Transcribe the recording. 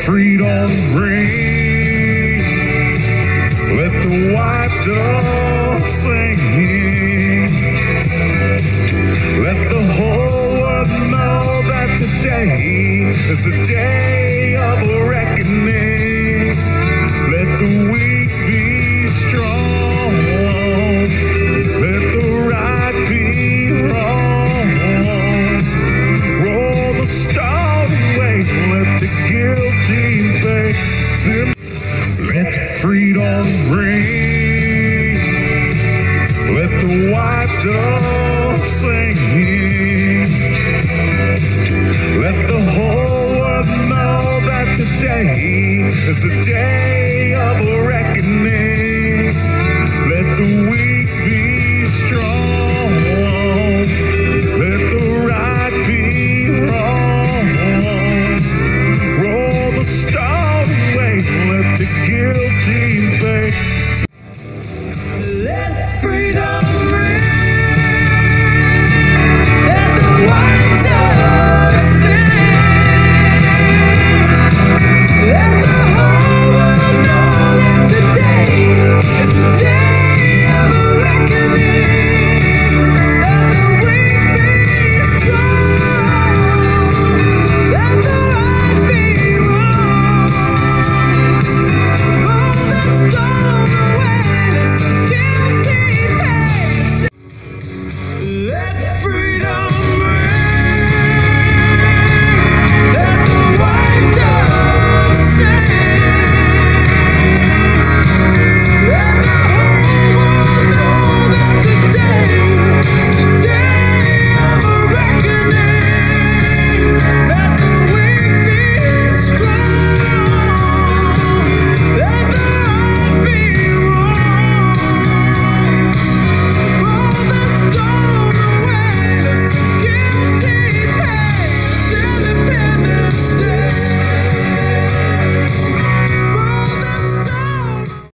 freedom ring. Let the white dove sing. Let the whole world know that today is a day of reckoning. Let the weak be strong. Let the right be wrong. Roll the stone away. Let the guilty pay. Let freedom ring. Let the white dove sing. Let the whole world know that today is a day of